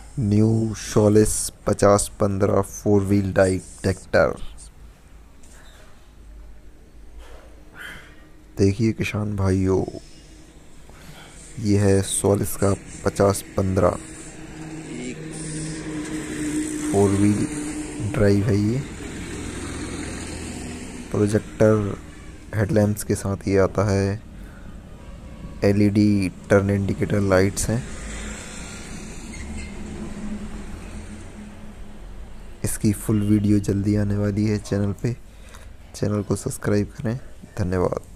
New शॉलिस 5015 four wheel drive tractor. देखिए किसान भाइयों, ये है सॉलिस का 5015 फोर व्हील ड्राइव है। ये प्रोजेक्टर हेडलैम्प्स के साथ ये आता है। एलईडी टर्न इंडिकेटर लाइट्स हैं। इसकी फुल वीडियो जल्दी आने वाली है चैनल पे। चैनल को सब्सक्राइब करें। धन्यवाद।